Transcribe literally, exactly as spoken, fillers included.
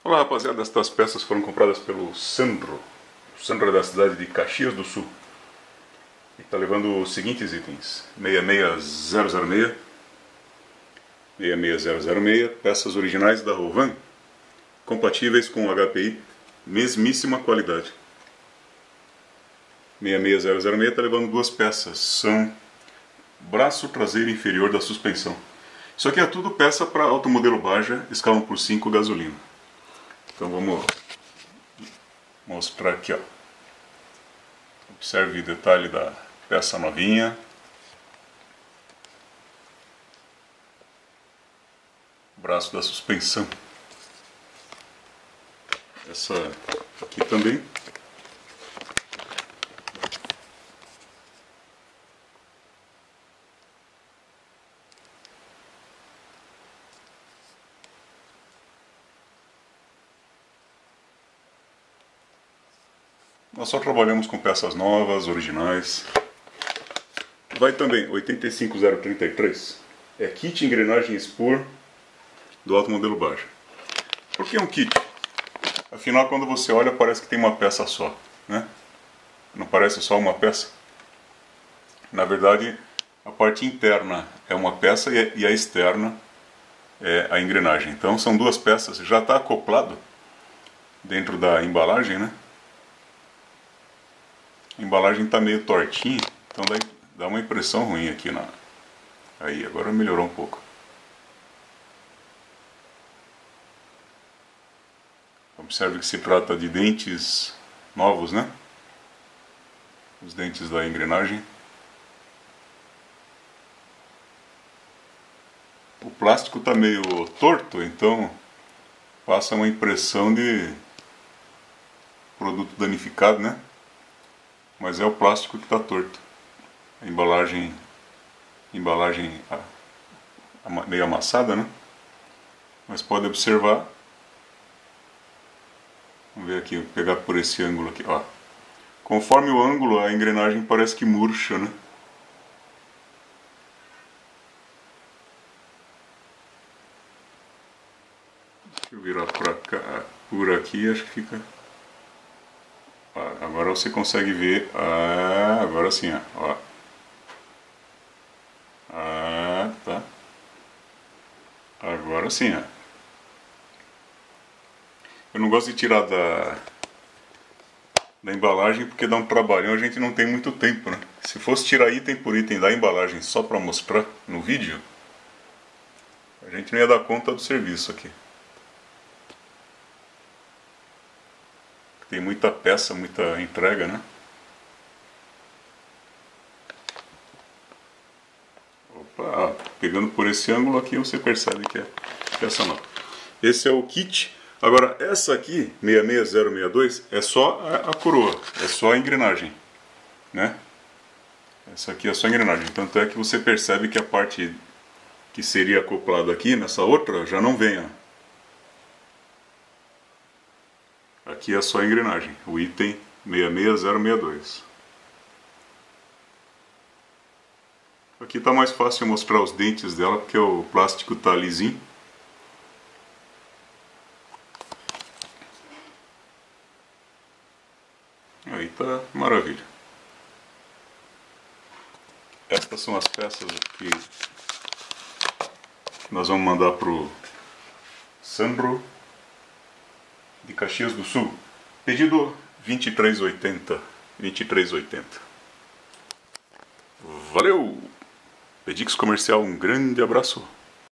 Olá rapaziada, estas peças foram compradas pelo Sandro. O Sandro é da cidade de Caxias do Sul. E está levando os seguintes itens: seis seis zero zero seis, seis seis zero zero seis, peças originais da Rovan, compatíveis com o H P I, mesmíssima qualidade. seis seis zero zero seis está levando duas peças, são braço traseiro inferior da suspensão. Isso aqui é tudo peça para automodelo Baja, escala um por cinco gasolina. Então vamos mostrar aqui, ó. Observe o detalhe da peça novinha. Braço da suspensão. Essa aqui também. Nós só trabalhamos com peças novas, originais. Vai também oitenta e cinco zero trinta e três. É kit engrenagem Spur do alto modelo Baja. Por que um kit? Afinal, quando você olha, parece que tem uma peça só, né? Não parece só uma peça? Na verdade, a parte interna é uma peça e a externa é a engrenagem. Então são duas peças, já está acoplado dentro da embalagem, né? A embalagem está meio tortinha, então dá, dá uma impressão ruim aqui na... Aí, agora melhorou um pouco. Observe que se trata de dentes novos, né? Os dentes da engrenagem. O plástico está meio torto, então passa uma impressão de produto danificado, né? Mas é o plástico que está torto. A embalagem, embalagem meio amassada, né? Mas pode observar. Vamos ver aqui, vou pegar por esse ângulo aqui, ó. Conforme o ângulo, a engrenagem parece que murcha, né? Deixa eu virar pra cá, por aqui, acho que fica... Agora você consegue ver, ah, agora sim, ó. Ah, tá. Agora sim, ó. Eu não gosto de tirar da, da embalagem porque dá um trabalhão, a gente não tem muito tempo, né? Se fosse tirar item por item da embalagem só para mostrar no vídeo, a gente não ia dar conta do serviço aqui. Tem muita peça, muita entrega, né? Opa, ó, pegando por esse ângulo aqui você percebe que é peça nova. Esse é o kit. Agora, essa aqui, seis seis zero seis dois, é só a, a coroa, é só a engrenagem, né? Essa aqui é só a engrenagem. Tanto é que você percebe que a parte que seria acoplada aqui, nessa outra, já não vem, ó. Aqui é só a engrenagem, o item seis seis zero seis dois. Aqui está mais fácil mostrar os dentes dela, porque o plástico está lisinho. Aí tá maravilha. Estas são as peças que nós vamos mandar pro Sandro de Caxias do Sul. Pedido vinte e três oitenta. vinte e três oitenta. Valeu! Pedix Comercial, um grande abraço.